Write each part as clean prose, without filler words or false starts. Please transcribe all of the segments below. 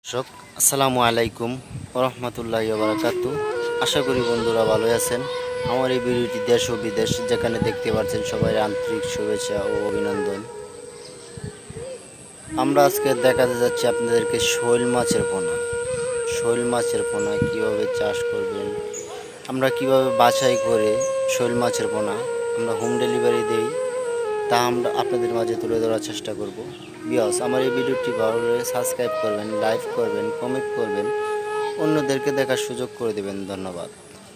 দর্শক আসসালামু আলাইকুম রহমতুল্লাহি বারাকাতু। আশা করি বন্ধুরা ভালো আছেন। আমার এই ভিডিওটি দেশ ও বিদেশ যেখানে দেখতে পাচ্ছেন সবাই আন্তরিক শুভেচ্ছা ও অভিনন্দন। আমরা আজকে দেখাতে যাচ্ছি আপনাদেরকে শৈল মাছের পোনা। শৈল মাছের পোনা কীভাবে চাষ করবেন, আমরা কিভাবে বাছাই করে শৈল মাছের পোনা আমরা হোম ডেলিভারি দেই, তা আমরা আপনাদের মাঝে তুলে ধরার চেষ্টা করব। বিয়স আমার এই ভিডিওটি ভালো লাগলে সাবস্ক্রাইব করবেন, লাইক করবেন, কমেন্ট করবেন, অন্যদেরকে দেখার সুযোগ করে দেবেন। ধন্যবাদ।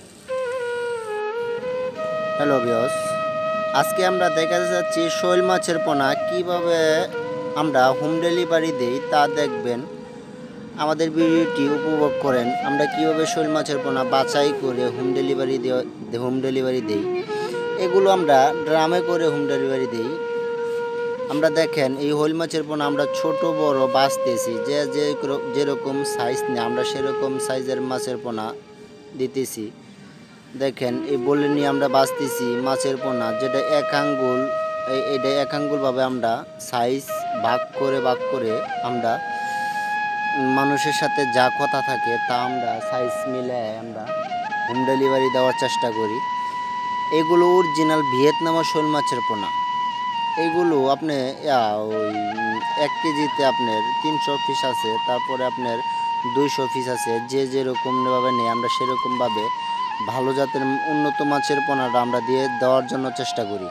হ্যালো বিয়স, আজকে আমরা দেখাতে যাচ্ছি শৈল মাছের পোনা কিভাবে আমরা হোম ডেলিভারি দেই তা দেখবেন। আমাদের ভিডিওটি উপভোগ করেন। আমরা কিভাবে শৈল মাছের পোনা বাছাই করে হোম ডেলিভারি দেই। এগুলো আমরা ড্রামে করে হোম ডেলিভারি দেই। আমরা দেখেন এই শৈল মাছের পোনা আমরা ছোট বড় বাছতেছি, যেরকম সাইজ নিয়ে আমরা সেরকম সাইজের মাছের পোনা দিতেছি। দেখেন এই বলে নিয়ে আমরা বাছতেছি মাছের পোনা, যেটা এক আঙ্গুল, এটা এক আঙ্গুলভাবে আমরা সাইজ ভাগ করে আমরা মানুষের সাথে যা কথা থাকে তা আমরা সাইজ মিলে আমরা হোম ডেলিভারি দেওয়ার চেষ্টা করি। এগুলো অরিজিনাল ভিয়েতনামা শৈল মাছের পোনা। এগুলো আপনি ওই 1 কেজিতে আপনার 300 পিস আছে, তারপরে আপনার 200 পিস আছে। যে যেরকমভাবে নেই আমরা সেরকমভাবে ভালো জাতের উন্নত মাছের পোনাটা আমরা দেওয়ার জন্য চেষ্টা করি।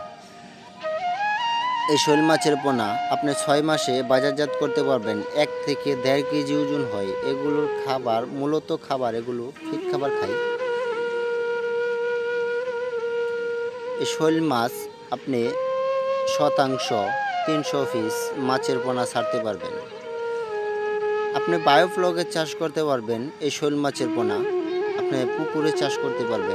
এই শৈল মাছের পোনা আপনি 6 মাসে বাজারজাত করতে পারবেন। 1 থেকে 1.5 কেজি ওজন হয়। এগুলোর খাবার মূলত এগুলো ফিট খাবার খায়। এই শৈল মাছ আপনি শতাংশ 300 পিস মাছের পোনা ছাড়তে পারবেন। আপনি বায়োফ্লকে চাষ করতে পারবেন। এই শৈল মাছের পোনা আপনি পুকুরে চাষ করতে পারবেন,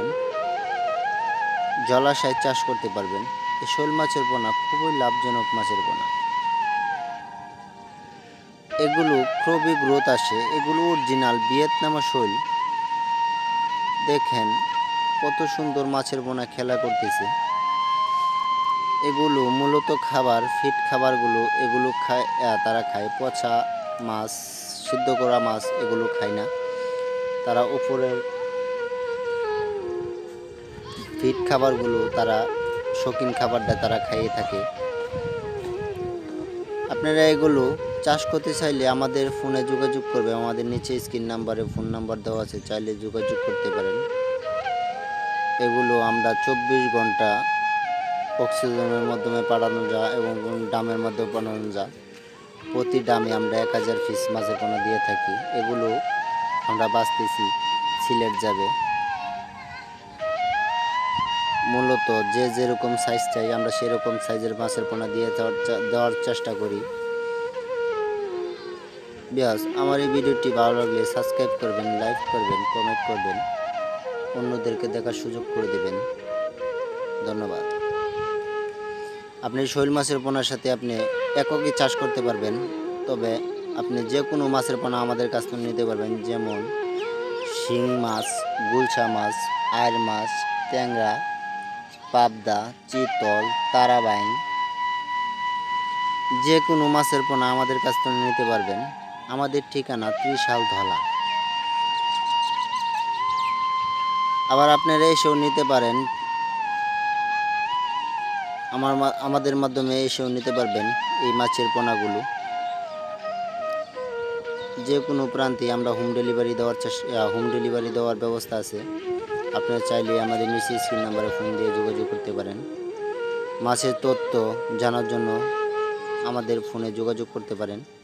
জলাশয়ে চাষ করতে পারবেন। এই শৈল মাছের পোনা খুবই লাভজনক মাছের পোনা। এগুলো খুবই গ্রোথ আসে। এগুলো অরিজিনাল ভিয়েতনামা শৈল। দেখেন কত সুন্দর মাছের পোনা খেলা করতেছে। এগুলো মূলত ফিট খাবারগুলো এগুলো তারা খায়। পচা মাছ, সিদ্ধ করা মাছ এগুলো খায় না। তারা উপরের ফিট খাবারগুলো, তারা শৌখিন খাবারটা তারা খাইয়ে থাকে। আপনারা এগুলো চাষ করতে চাইলে আমাদের ফোনে যোগাযোগ করবে। আমাদের নিচে স্ক্রিন নাম্বারে ফোন নাম্বার দেওয়া আছে, চাইলে যোগাযোগ করতে পারেন। এগুলো আমরা 24 ঘন্টা অক্সিজেনের মাধ্যমে পাঠানো যায় এবং ডামের মাধ্যমে পাঠানো যায়। প্রতি ডামে আমরা 1000 পিস মাছের পোনা দিয়ে থাকি। এগুলো আমরা বাছতেছি, সিলেট যাবে। মূলত যে যেরকম সাইজ চাই আমরা সেরকম সাইজের মাছের পোনা দিয়ে দেওয়ার চেষ্টা করি। বিয়াস আমার এই ভিডিওটি ভালো লাগলে সাবস্ক্রাইব করবেন, লাইক করবেন, কমেন্ট করবেন, অন্যদেরকে দেখার সুযোগ করে দেবেন। ধন্যবাদ। আপনি শৈল মাছের পোনার সাথে আপনি এককই চাষ করতে পারবেন, তবে আপনি যে কোনো মাছের পোনা আমাদের কাছ থেকে নিতে পারবেন। যেমন শিং মাছ, গুলশা মাছ, আয়ের মাছ, ট্যাংরা, পাবদা, চিতল, তারাবাইন, যে কোনো মাছের পোনা আমাদের কাছ থেকে নিতে পারবেন। আমাদের ঠিকানা ত্রিশাল ধলা। আবার আপনারা এসেও নিতে পারেন, আমাদের মাধ্যমে এসেও নিতে পারবেন এই মাছের পোনাগুলো। যে কোনো প্রান্তে আমরা হোম ডেলিভারি দেওয়ার ব্যবস্থা আছে। আপনারা চাইলে আমাদের নিচে স্ক্রিন নাম্বারে ফোন দিয়ে যোগাযোগ করতে পারেন। মাছের তথ্য জানার জন্য আমাদের ফোনে যোগাযোগ করতে পারেন।